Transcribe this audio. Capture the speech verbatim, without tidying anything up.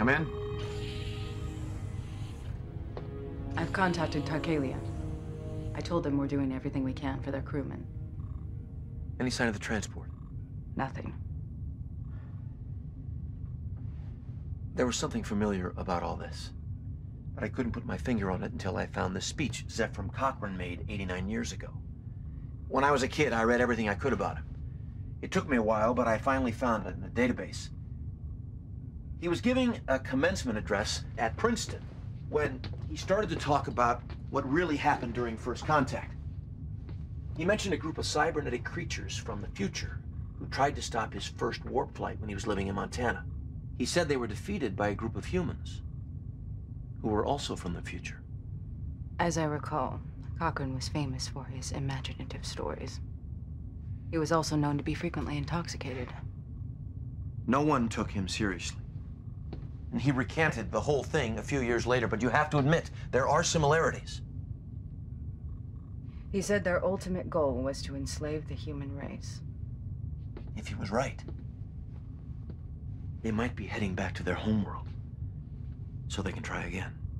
Come in. I've contacted Tarkalia. I told them we're doing everything we can for their crewmen. Any sign of the transport? Nothing. There was something familiar about all this, but I couldn't put my finger on it until I found the speech Zephram Cochrane made eighty-nine years ago. When I was a kid, I read everything I could about him. It took me a while, but I finally found it in the database. He was giving a commencement address at Princeton when he started to talk about what really happened during first contact. He mentioned a group of cybernetic creatures from the future who tried to stop his first warp flight when he was living in Montana. He said they were defeated by a group of humans who were also from the future. As I recall, Cochrane was famous for his imaginative stories. He was also known to be frequently intoxicated. No one took him seriously. And he recanted the whole thing a few years later, but you have to admit, there are similarities. He said their ultimate goal was to enslave the human race. If he was right, they might be heading back to their homeworld, so they can try again.